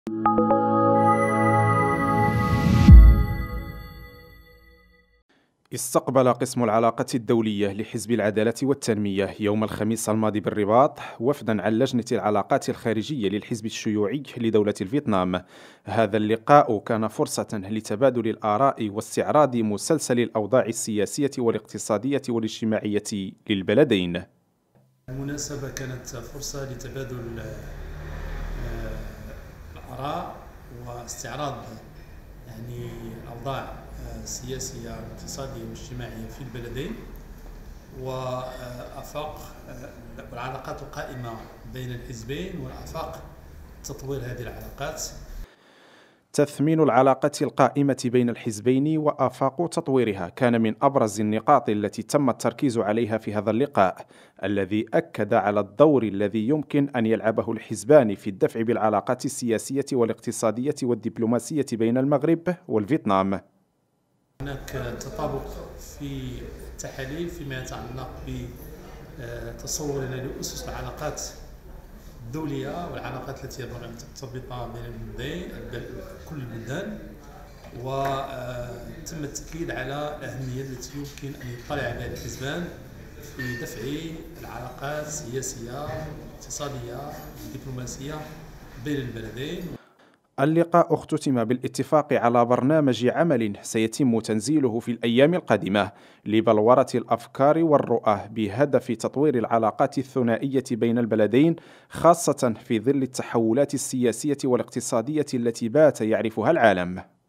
استقبل قسم العلاقات الدولية لحزب العدالة والتنمية يوم الخميس الماضي بالرباط وفدا عن لجنة العلاقات الخارجية للحزب الشيوعي لدولة الفيتنام. هذا اللقاء كان فرصة لتبادل الآراء واستعراض مسلسل الأوضاع السياسية والاقتصادية والاجتماعية للبلدين. المناسبة كانت فرصة لتبادل الآراء واستعراض الأوضاع السياسية والاقتصادية والاجتماعية في البلدين وآفاق والعلاقات القائمة بين الحزبين والآفاق تطوير هذه العلاقات. تثمين العلاقة القائمة بين الحزبين وآفاق تطويرها كان من أبرز النقاط التي تم التركيز عليها في هذا اللقاء، الذي أكد على الدور الذي يمكن أن يلعبه الحزبان في الدفع بالعلاقات السياسية والاقتصادية والدبلوماسية بين المغرب والفيتنام. هناك تطابق في التحاليل فيما يتعلق بتصورنا لأسس العلاقات الدولية والعلاقات التي ينبغي أن ترتبط بين كل البلدان، وتم التأكيد على الأهمية التي يمكن أن يطلع عليها الحزبان في دفع العلاقات السياسية الاقتصادية والدبلوماسية بين البلدين. اللقاء اختتم بالاتفاق على برنامج عمل سيتم تنزيله في الأيام القادمة لبلورة الأفكار والرؤى بهدف تطوير العلاقات الثنائية بين البلدين، خاصة في ظل التحولات السياسية والاقتصادية التي بات يعرفها العالم.